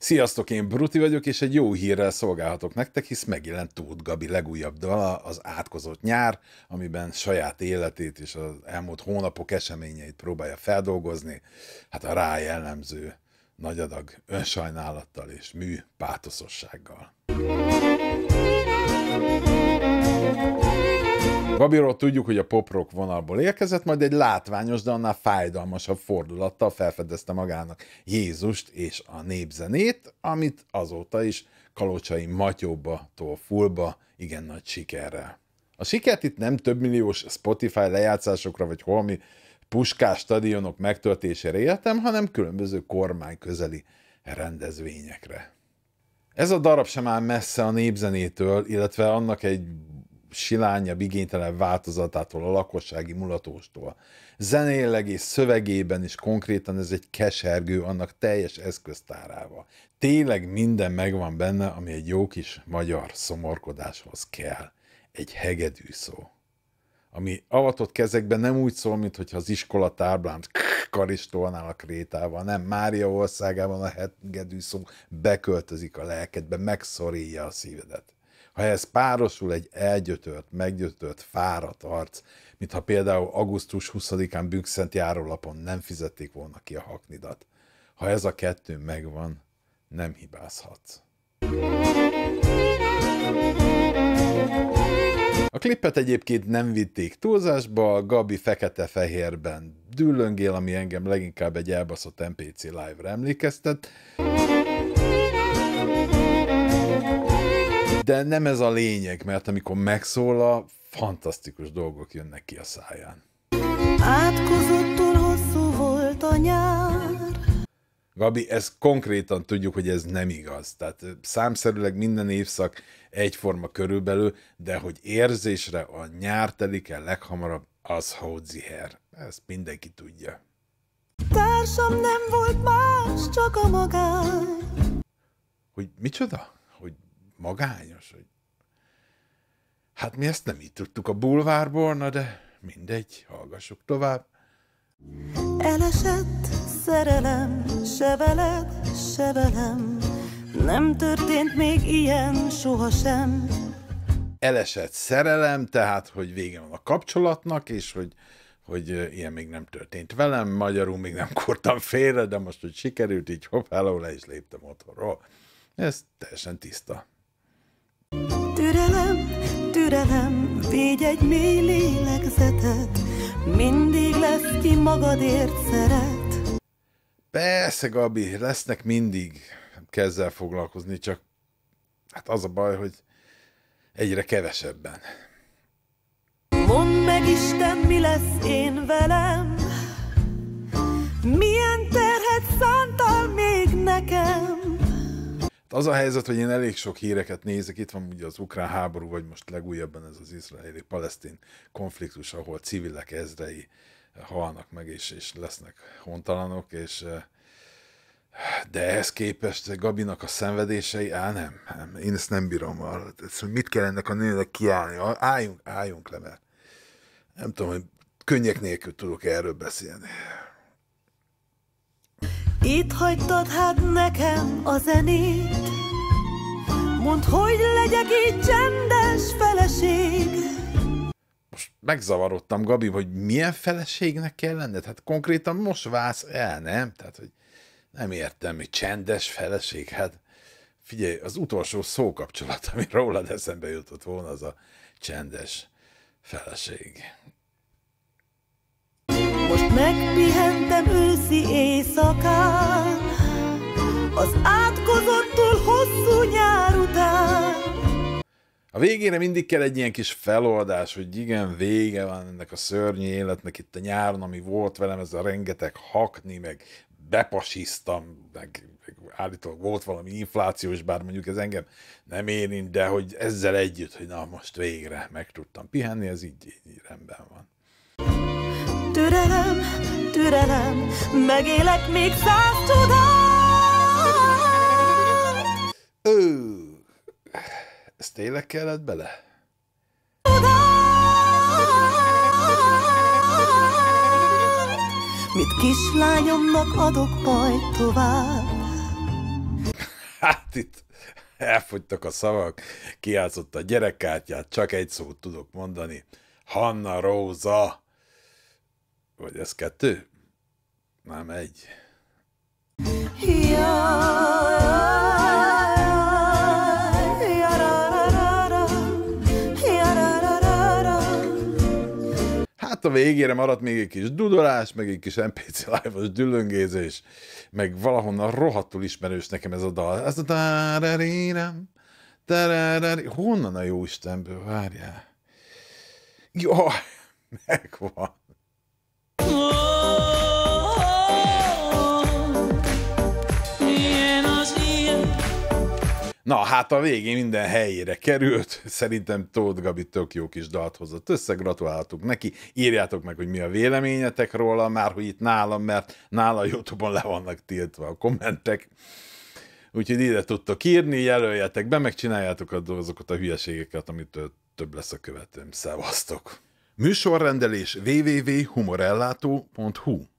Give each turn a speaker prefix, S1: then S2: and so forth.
S1: Sziasztok, én Bruti vagyok, és egy jó hírrel szolgálhatok nektek, hisz megjelent Tóth Gabi legújabb dala, az Átkozott nyár, amiben saját életét és az elmúlt hónapok eseményeit próbálja feldolgozni, hát a rá jellemző nagy adag önsajnálattal és mű pátoszossággal. Gabiról tudjuk, hogy a pop-rock vonalból érkezett, majd egy látványos, de annál fájdalmasabb fordulattal felfedezte magának Jézust és a népzenét, amit azóta is Kalocsai Matyóba-tól fullba igen nagy sikerrel. A sikert itt nem többmilliós Spotify lejátszásokra vagy holmi Puskás stadionok megtöltésére értem, hanem különböző kormányközeli rendezvényekre. Ez a darab sem áll messze a népzenétől, illetve annak egy silányabb, igénytelen változatától, a lakossági mulatóstól. Zenéleg és szövegében is konkrétan ez egy kesergő, annak teljes eszköztárával. Tényleg minden megvan benne, ami egy jó kis magyar szomorkodáshoz kell. Egy hegedű szó, ami avatott kezekben nem úgy szól, mintha az iskola táblán karistolnál a krétával, nem, Mária országában a hegedű szó beköltözik a lelkedbe, megszorítja a szívedet. Ha ez párosul egy elgyötört, meggyötört, fáradt arc, mintha például augusztus 20-án Bükkszent járólapon nem fizették volna ki a haknidat. Ha ez a kettő megvan, nem hibázhatsz. A klippet egyébként nem vitték túlzásba, Gabi fekete-fehérben düllöngél, ami engem leginkább egy elbaszott MPC live-ra emlékeztet. De nem ez a lényeg, mert amikor megszólal, fantasztikus dolgok jönnek ki a száján.
S2: Átkozottul hosszú volt a nyár.
S1: Gabi, ezt konkrétan tudjuk, hogy ez nem igaz. Tehát számszerűleg minden évszak egyforma körülbelül, de hogy érzésre a nyár telik el leghamarabb, az hódziher. Ezt mindenki tudja.
S2: Társam nem volt más, csak a magány.
S1: Hogy micsoda? Hogy magányos? Hogy... Hát mi ezt nem így tudtuk a bulvárból, na de mindegy, hallgassuk tovább.
S2: Elesett szerelem, se veled, se velem. Nem történt még ilyen sohasem.
S1: Elesett szerelem, tehát, hogy vége van a kapcsolatnak, és hogy ilyen még nem történt velem, magyarul még nem kurtam félre, de most, hogy sikerült, így hoppáló, le is léptem otthonról. Ez teljesen tiszta.
S2: Türelem, türelem, védj egy mély lélegzetet, mindig lesz, ki magadért szeret.
S1: Persze, Gabi, lesznek mindig, kezd foglalkozni, csak hát az a baj, hogy egyre kevesebben.
S2: Mondd meg, Isten, mi lesz én velem, milyen terhet szántál még nekem.
S1: Az a helyzet, hogy én elég sok híreket nézek, itt van ugye az ukrán háború, vagy most legújabban ez az izraeli-palesztin konfliktus, ahol civilek ezrei halnak meg, és lesznek hontalanok, de ehhez képest Gabinak a szenvedései, nem, én ezt nem bírom. Mit kell ennek a nőnek kiállni? Álljunk le, mert nem tudom, hogy könnyek nélkül tudok erről beszélni.
S2: Itt hagytad hát nekem a zenét, mondd, hogy legyek így csendes feleség.
S1: Most megzavarodtam, Gabi, hogy milyen feleségnek kell lenned? Hát konkrétan most válsz el, nem? Tehát, hogy nem értem, hogy csendes feleség. Hát figyelj, az utolsó szókapcsolat, ami rólad eszembe jutott volna, az a csendes feleség.
S2: Most megpihentem őszi éjszakán, az átkozottul hosszú nyár után.
S1: A végére mindig kell egy ilyen kis feloldás, hogy igen, vége van ennek a szörnyű életnek itt a nyáron, ami volt velem, ez a rengeteg hakni, meg bepasiztam, meg állítólag volt valami inflációs, bár mondjuk ez engem nem érint, de hogy ezzel együtt, hogy na most végre meg tudtam pihenni, ez így rendben van.
S2: Türelem, türelem, megélek még 100 csodát.
S1: Ez tényleg kellett bele?
S2: Mit kislányomnak adok majd tovább.
S1: Hát itt elfogytak a szavak, kijátszott a gyerekkártyát, csak egy szót tudok mondani. Hanna Róza. Vagy ez 2? Nem, 1. Hát a végére maradt még egy kis dudolás, meg egy kis NPC live-os düllöngézés, meg valahonnan rohadtul ismerős nekem ez a dal. Ez a tararírem, tararari. Honnan a jó Istenből? Várjál. Jaj, megvan. Na, hát a végén minden helyére került. Szerintem Tóth Gabi tök jó kis dalt hozott össze, gratulálhatunk neki. Írjátok meg, hogy mi a véleményetek róla, már hogy itt nálam, mert nála a YouTube-on le vannak tiltva a kommentek. Úgyhogy ide tudtok írni, jelöljetek be, megcsináljátok azokat a hülyeségeket, amitől több lesz a követőm. Szevasztok! Műsorrendelés www.humorellátó.hu